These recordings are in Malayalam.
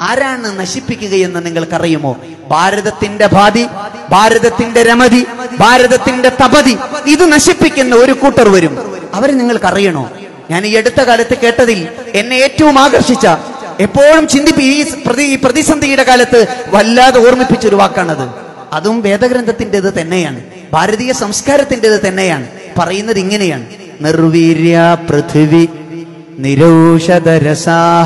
ആരാണ് നശിപ്പിക്കുകയെന്ന് നിങ്ങൾക്കറിയുമോ? ഭാരതത്തിന്റെ ഭാതി, ഭാരതത്തിന്റെ രമതി, ഭാരതത്തിന്റെ തപതി, ഇത് നശിപ്പിക്കുന്ന ഒരു കൂട്ടർ വരും. അവരെ നിങ്ങൾക്കറിയണോ? ഞാൻ ഈ അടുത്ത കാലത്ത് കേട്ടതിൽ എന്നെ ഏറ്റവും ആകർഷിച്ച, എപ്പോഴും ഈ പ്രതിസന്ധിയുടെ കാലത്ത് വല്ലാതെ ഓർമ്മിപ്പിച്ചൊരു വാക്കാണത്. അതും വേദഗ്രന്ഥത്തിൻ്റെത് തന്നെയാണ്, ഭാരതീയ സംസ്കാരത്തിൻ്റെത് തന്നെയാണ്. പറയുന്നത് ഇങ്ങനെയാണ്: നിർവീര്യ പൃഥിവി നിരൗഷധരസാഹ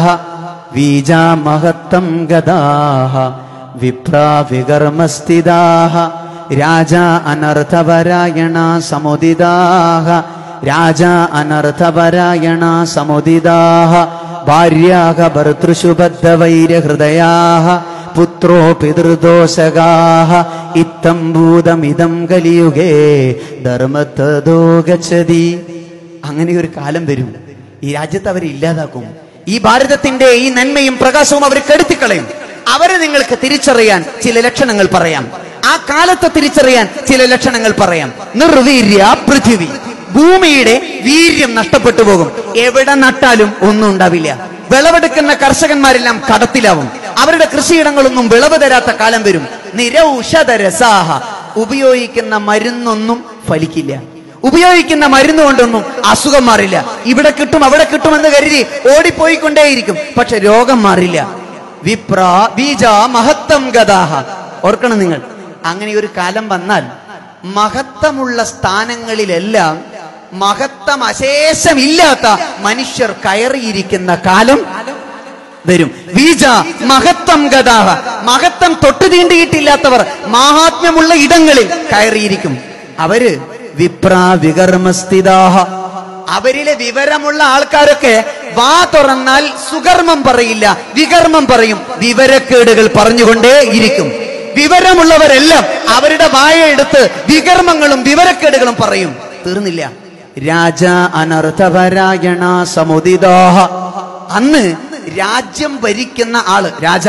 വീജാ മഹത്തം ഗദാഹ വിപ്രാ വികർമ്മസ്ഥിതാഹ രാജാ അനർത്ഥപരായണ സമുദിതാഹ രാജാ അനർത്ഥപരായണ സമുദിതാഹ ഭാര്യാഹ ഭർതൃഷു ബദ്ധവൈരഹൃദയാഹ പുത്രോ പിതൃദോഷകാഹ ഇത്തം ഭൂതമിതം കലിയുഗേ ധർമ്മത്തദോ ഗച്ഛതി. അങ്ങനെ ഒരു കാലം വരും, ഈ രാജ്യത്ത് അവരെ ഇല്ലാതാക്കും. ഈ ഭാരതത്തിന്റെ ഈ നന്മയും പ്രകാശവും അവർ കെടുത്തിക്കളയും. അവരെ നിങ്ങൾക്ക് തിരിച്ചറിയാൻ ചില ലക്ഷണങ്ങൾ പറയാം. ആ കാലത്തെ തിരിച്ചറിയാൻ ചില ലക്ഷണങ്ങൾ പറയാം. നിർവീര്യ പൃഥിവി, ഭൂമിയുടെ വീര്യം നഷ്ടപ്പെട്ടു പോകും. എവിടെ നട്ടാലും ഒന്നും ഉണ്ടാവില്ല. വിളവെടുക്കുന്ന കർഷകന്മാരെല്ലാം കടത്തിലാവും. അവരുടെ കൃഷിയിടങ്ങളൊന്നും വിളവ് തരാത്ത കാലം വരും. നിരൗഷധരസാഹ, ഉപയോഗിക്കുന്ന മരുന്നൊന്നും ഫലിക്കില്ല. ഉപയോഗിക്കുന്ന മരുന്ന് കൊണ്ടൊന്നും അസുഖം മാറില്ല. ഇവിടെ കിട്ടും അവിടെ കിട്ടുമെന്ന് കരുതി ഓടിപ്പോയിക്കൊണ്ടേയിരിക്കും, പക്ഷെ രോഗം മാറില്ല. വിപ്രാ ബീജ മഹത്തം ഗദാഹ. ഓർക്കണം നിങ്ങൾ, അങ്ങനെ ഒരു കാലം വന്നാൽ മഹത്വമുള്ള സ്ഥാനങ്ങളിലെല്ലാം മഹത്വം അശേഷമില്ലാത്ത മനുഷ്യർ കയറിയിരിക്കുന്ന കാലം വരും. ബീജ മഹത്വം ഗദാഹ, മഹത്വം തൊട്ടു തീണ്ടിയിട്ടില്ലാത്തവർ മാഹാത്മ്യമുള്ള ഇടങ്ങളിൽ കയറിയിരിക്കും. അവര് വിപ്രാ വികർമ്മസ്ഥിതാഹ, അവരിലെ വിവരമുള്ള ആൾക്കാരൊക്കെ വാ തുറന്നാൽ സുകർമ്മം പറയില്ല, വികർമ്മം പറയും. വിവരക്കേടുകൾ പറഞ്ഞുകൊണ്ടേ ഇരിക്കും. വിവരമുള്ളവരെല്ലാം അവരുടെ വായ എടുത്ത് വികർമ്മങ്ങളും വിവരക്കേടുകളും പറയും. തീർന്നില്ല. രാജ അനർത്ഥപരായണ സമുദിതാഹ, അന്ന് രാജ്യം ഭരിക്കുന്ന ആള് രാജ.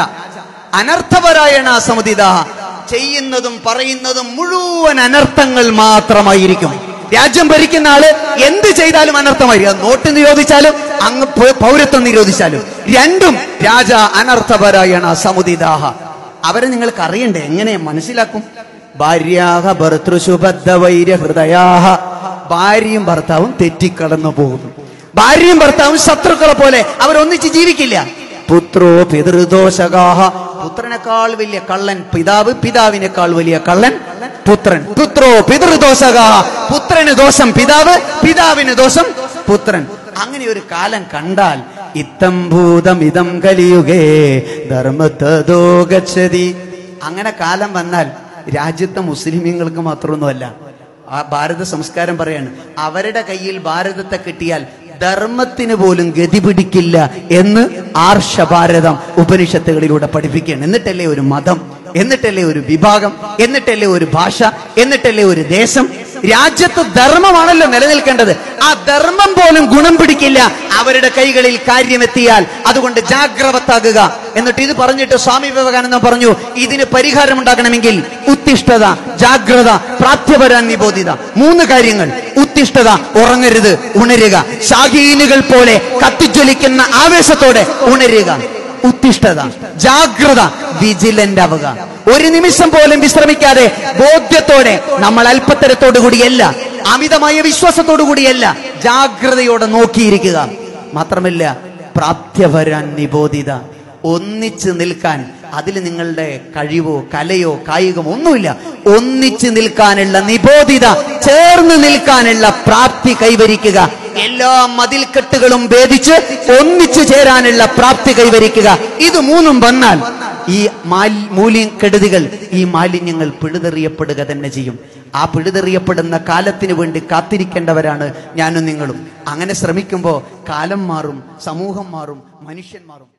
അനർത്ഥപരായണ സമുദിതാഹ, ചെയ്യുന്നതും പറയുന്നതും മുഴുവൻ അനർത്ഥങ്ങൾ മാത്രമായിരിക്കും. രാജ്യം ഭരിക്കുന്ന ആള് എന്ത് ചെയ്താലും അനർത്ഥമായിരിക്കും. നോട്ട് നിരോധിച്ചാലും അങ്ങ് പൗരത്വം നിരോധിച്ചാലും രണ്ടും രാജ അനർത്ഥപരായണ സമുദിതാഹ. അവരെ നിങ്ങൾക്ക് അറിയണ്ടേ? എങ്ങനെ മനസ്സിലാക്കും? ഭാര്യാഹ ഭർതൃഷു ബദ്ധവൈരഹൃദയാഹ, ഭാര്യയും ഭർത്താവും തെറ്റിക്കടന്നു പോകുന്നു. ഭാര്യയും ഭർത്താവും ശത്രുക്കളെ പോലെ അവരൊന്നിച്ച് ജീവിക്കില്ല. പുത്രോ പിതൃദോഷകാഹ, പുത്രനേക്കാൾ വലിയ കള്ളൻ പിതാവ്, പിതാവിനേക്കാൾ വലിയ കള്ളൻ പുത്രൻ. പുത്രോ പിതൃദോഷകാഹ, പുത്രന് ദോഷം പിതാവ്, പിതാവിന് ദോഷം പുത്രൻ. അങ്ങനെ ഒരു കാലം കണ്ടാൽ ഇത്തം ഭൂതം ഇതം കലിയുഗേ ധർമ്മത്തദോ ഗച്ഛതി. അങ്ങനെ കാലം വന്നാൽ രാജ്യത്തെ മുസ്ലിമീങ്ങൾക്ക് മാത്രമൊന്നുമല്ല, ആ ഭാരത സംസ്കാരം പറയാണ്, അവരുടെ കയ്യിൽ ഭാരതത്തെ കിട്ടിയാൽ ധർമ്മത്തിന് പോലും ഗതി പിടിക്കില്ല എന്ന് ആർഷഭാരതം ഉപനിഷത്തുകളിലൂടെ പഠിപ്പിക്കുകയാണ്. എന്നിട്ടല്ലേ ഒരു മതം, എന്നിട്ടല്ലേ ഒരു വിഭാഗം, എന്നിട്ടല്ലേ ഒരു ഭാഷ, എന്നിട്ടല്ലേ ഒരു ദേശം. രാജ്യത്ത് ധർമ്മമാണല്ലോ നിലനിൽക്കേണ്ടത്. ആ ധർമ്മം പോലും ഗുണം പിടിക്കില്ല അവരുടെ കൈകളിൽ കാര്യമെത്തിയാൽ. അതുകൊണ്ട് ജാഗ്രവത്താകുക. എന്നിട്ട് ഇത് പറഞ്ഞിട്ട് സ്വാമി വിവേകാനന്ദൻ പറഞ്ഞു, ഇതിന് പരിഹാരം ഉണ്ടാക്കണമെങ്കിൽ ഉത്തിഷ്ഠത, ജാഗ്രത, പ്രാപ്യപരാൻ നിബോധിത, 3 കാര്യങ്ങൾ. ഉത്തിഷ്ഠത, ഉറങ്ങരുത്, ഉണരുക. ശാഖീനുകൾ പോലെ കത്തിജ്വലിക്കുന്ന ആവേശത്തോടെ ഉണരുക. ഉത്തിഷ്ഠത. ജാഗ്രത, വിജിലന്റ് ആവുക. ഒരു നിമിഷം പോലും വിശ്രമിക്കാതെ ബോധ്യത്തോടെ, നമ്മൾ അല്പത്തരത്തോടു കൂടിയല്ല, അമിതമായ വിശ്വാസത്തോടു കൂടിയല്ല, ജാഗ്രതയോടെ നോക്കിയിരിക്കുക. മാത്രമല്ല പ്രാപ്യവരാൻ നിബോധിത, ഒന്നിച്ച് നിൽക്കാൻ. അതിൽ നിങ്ങളുടെ കഴിവോ കലയോ കായികമോ ഒന്നുമില്ല. ഒന്നിച്ച് നിൽക്കാനുള്ള നിബോധിത, ചേർന്ന് നിൽക്കാനുള്ള പ്രാപ്തി കൈവരിക്കുക. എല്ലാ മതിൽക്കെട്ടുകളും ഭേദിച്ച് ഒന്നിച്ചു ചേരാനുള്ള പ്രാപ്തി കൈവരിക്കുക. ഇത് 3 വന്നാൽ ഈ മൂല്യക്കെടുതികൾ, ഈ മാലിന്യങ്ങൾ പിഴുതെറിയപ്പെടുക തന്നെ ചെയ്യും. ആ പിഴുതെറിയപ്പെടുന്ന കാലത്തിന് വേണ്ടി കാത്തിരിക്കേണ്ടവരാണ് ഞാനും നിങ്ങളും. അങ്ങനെ ശ്രമിക്കുമ്പോൾ കാലം മാറും, സമൂഹം മാറും, മനുഷ്യൻ മാറും.